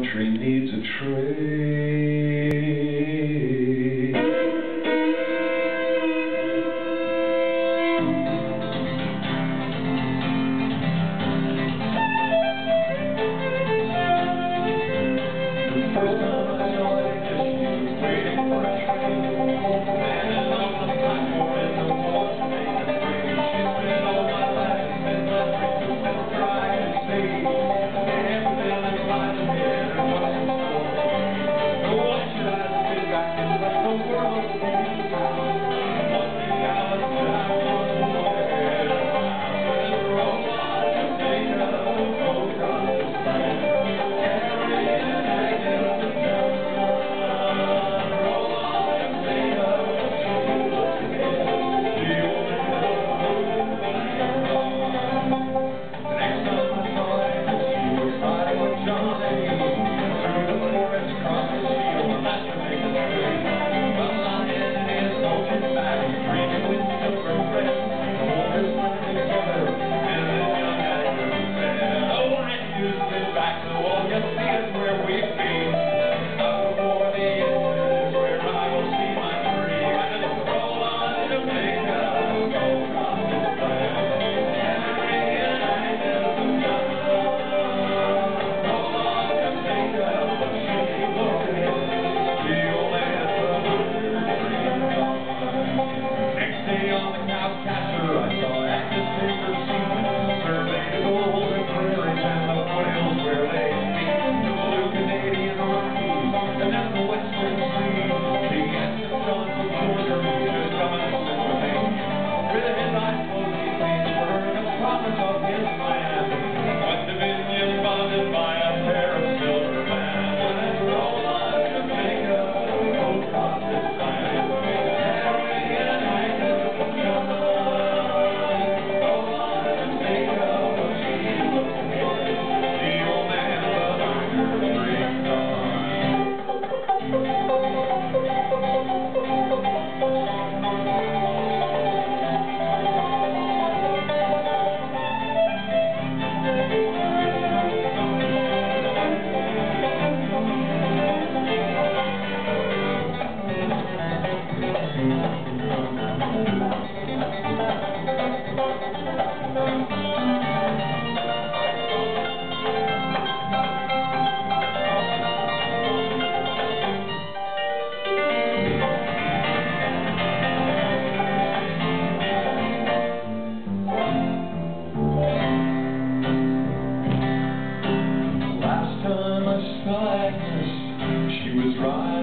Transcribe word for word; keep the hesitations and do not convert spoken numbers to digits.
country needs a trade. The first time I saw it, she was waiting for a train. Standing on the platform in the water to make a trade. She spent all my life, spent my dreams, spent trying to save. And then I find a bit of what's in store. So why should I sit back and let the world see? What the hours that I was aware. I will roll on Jamaica, go across this land. Carrying an idea of the sun. Roll on Jamaica, she looks ahead. The old man of the The next time I saw her, she was riding with Johnny. Through the forest, across the field, on that Jamaica trail. Well, lying in his ocean back, dreaming with silver thread. The whole is running together, and then young Agnes said, oh, why do you sit back so all you see is where we've been? Up before the end is where I will see my dream. And roll on Jamaica, go across this land. Carrying Agnes and John. Roll on Jamaica, she looks ahead. The old man of the dream gone. Next day on the cowcatcher, I saw Agnes take her seat. Survey the golden prairies and the foothills where they meet. The blue Canadian Rockies and then the western sea. She asked if John would join her, just come and sit with me. With his eyes closed, he sees her the promise of his land. West Dominion bonded by a pair of silver bands. And roll on Jamaica, go across this land. Carrying Agnes and John. Roll on Jamaica, she looks ahead. The old man of the dream gone. Last time I saw Agnes, she was riding